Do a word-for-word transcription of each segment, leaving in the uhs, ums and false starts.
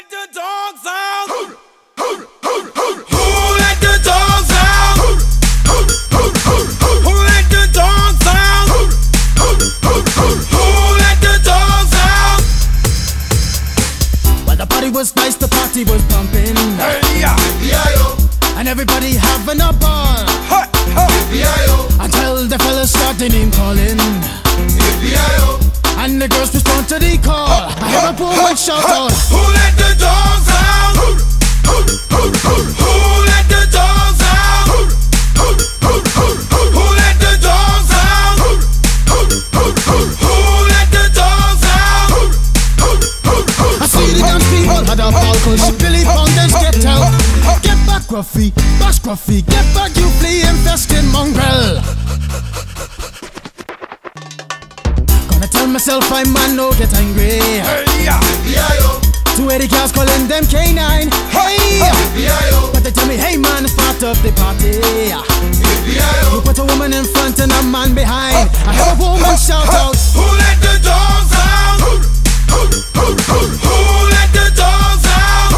let the dogs out? Who let the dogs out? Who let the dogs out? Who let the dogs out? Well, the party was nice, the party was pumping. Hey, yeah. And everybody having a ball. Hey, hey. Until the fellas started name calling. And the girls respond to the call. I hear a woman shout out, who let the dogs out? Who let the dogs out? Who let the dogs out? Who let the dogs out? I see the dance people had a ball, cause Billy Fountains get out. Get back, Gruffy, bash Gruffy, get back, you flea infested mongrel. Gonna tell myself I man no get angry. Hey, yeah. Two eighty cars calling them K nine. Hey, but they tell me, hey man, it's part of the party. You put a woman in front and a man behind. I heard a woman shout out, who let the dogs out? Who let the dogs out?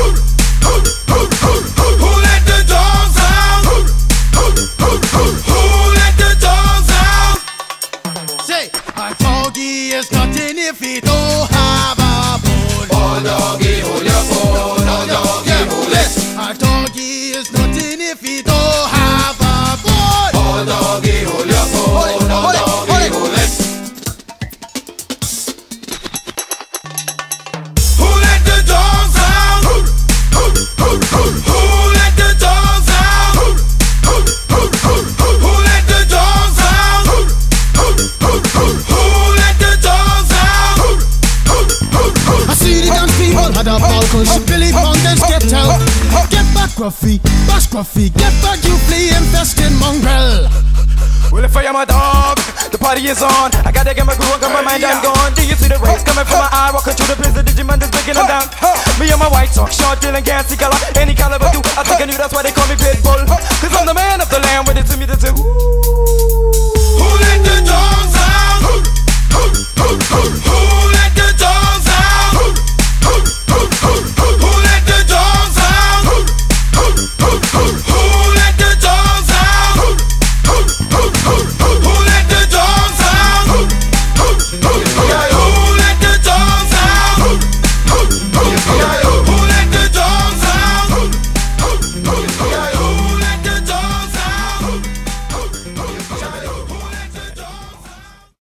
Who let the dogs out? Who let the dogs out? say, a doggy is nothing if he don't have a bone. Oh doggy, hold your bone. Oh doggy, hold it. A doggy is nothing if he don't have a bone. Oh doggy, hold your bone. Oh doggy, hold it. Who let the dogs out? Who let the dogs out? Who let the dogs out? Who let the dogs out? I see the dance people had a ball, cause Billy Fountains get out. Get back, Gruffy, bash Gruffy, get back, you flea infested mongrel. Well, if I am a dog, the party is on. I gotta get my groove on, got my mind, I'm gone. Do you see the rays coming from my eye? Walking through the prison, Digimon is breaking them down. Me and my white talk, short, dealing, gassy color, any caliber do. I think I knew that's why they call me Pitbull. Cause I'm the man of